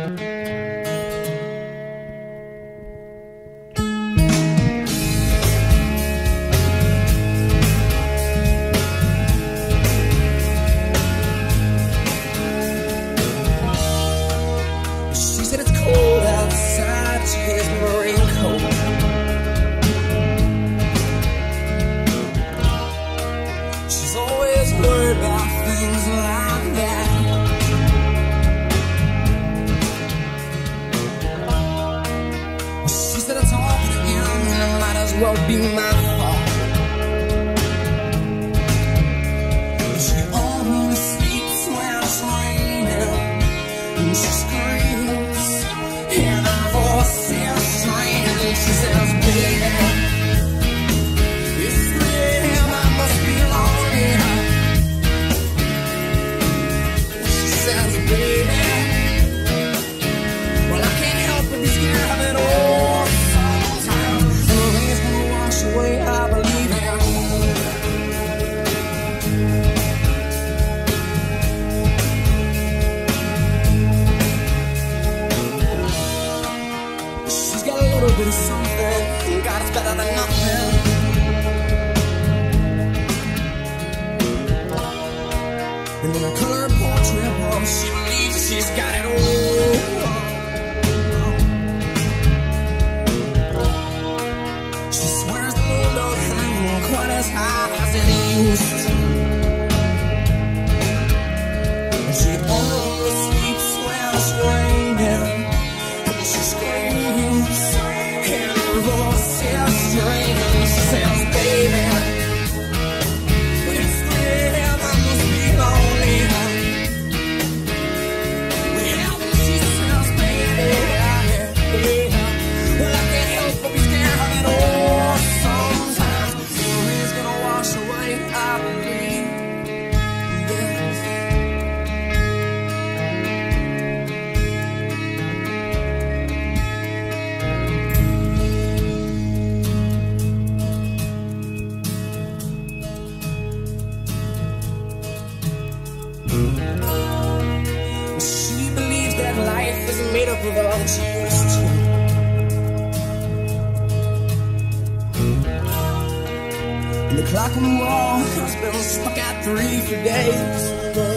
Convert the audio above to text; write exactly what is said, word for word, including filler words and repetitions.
She said it's cold outside, here's my raincoat. She's always worried about things like that. She said it's all for him and it might as well be my fault. She only sleeps when it's raining, and she screams, and her voice is strange, and she says, baby, it's three a m, I must be lonely. She says, baby, well, I can't help but be scared of it all sometimes. And the rain's gonna wash away, I believe it. She's got a little bit of something, God, it's better than nothing. And in her color portrait, oh, she believes she's got it all. She swears the moon don't hang quite as high as it used to. And she only sleeps when it's raining, and she screams, and her voice is strange, and she says, baby, it's three a m, I must be lonely. Well, she says, baby, yeah, yeah. Well, I can't help but be scared of it all sometimes. The rain's gonna wash away, I believe. Yes. She believes that life isn't made up of all that she used to. And the clock on the wall has been stuck at three for days.